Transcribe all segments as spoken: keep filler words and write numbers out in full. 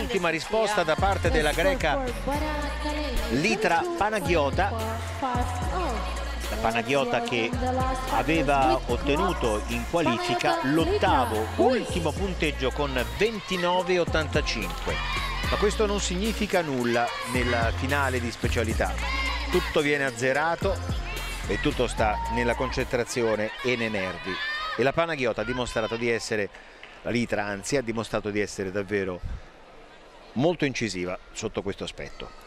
l'ultima risposta da parte della greca Litra Panagiota. La Panagiota che aveva ottenuto in qualifica l'ottavo ultimo punteggio con ventinove virgola ottantacinque. Ma questo non significa nulla nella finale di specialità. Tutto viene azzerato e tutto sta nella concentrazione e nei nervi. E la Panagiota ha dimostrato di essere, la Litra anzi, ha dimostrato di essere davvero molto incisiva sotto questo aspetto.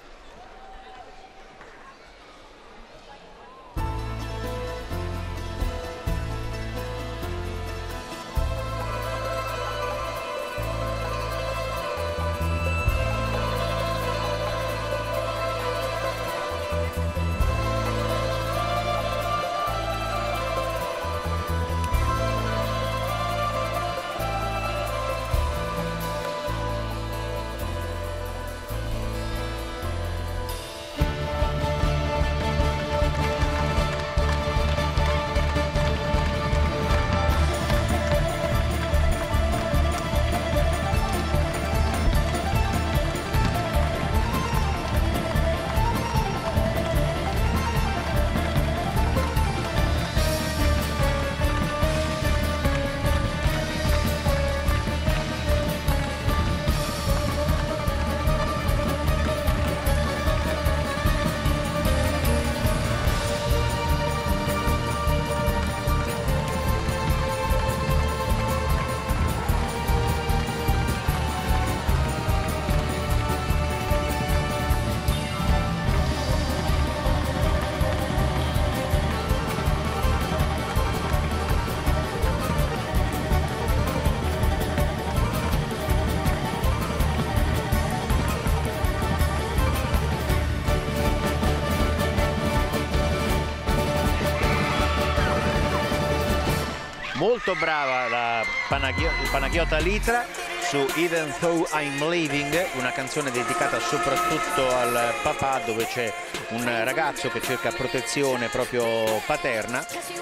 Molto brava la Panagiota Litra su Even Though I'm Leaving, una canzone dedicata soprattutto al papà, dove c'è un ragazzo che cerca protezione proprio paterna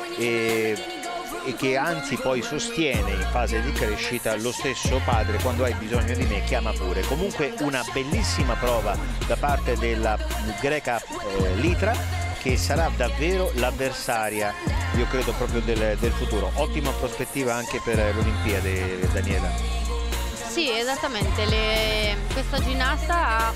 e, e che anzi poi sostiene in fase di crescita lo stesso padre: quando hai bisogno di me chiama pure. Comunque una bellissima prova da parte della greca eh, Litra, che sarà davvero l'avversaria, io credo, proprio del, del futuro. Ottima prospettiva anche per l'Olimpiade, Daniela. Sì, esattamente. Le... questa ginnasta ha...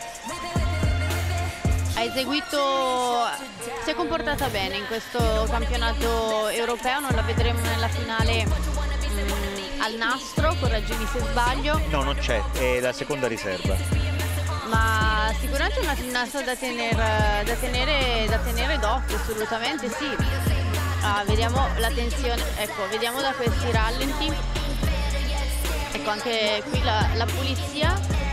ha eseguito, si è comportata bene in questo campionato europeo. Non la vedremo nella finale mh, al nastro, correggimi se sbaglio. No, non c'è, è la seconda riserva. Ma sicuramente è una ginnasta da tenere, da tenere, da tenere d'occhio, assolutamente sì. Ah, vediamo la tensione, ecco, vediamo da questi rallenti, ecco anche qui la, la pulizia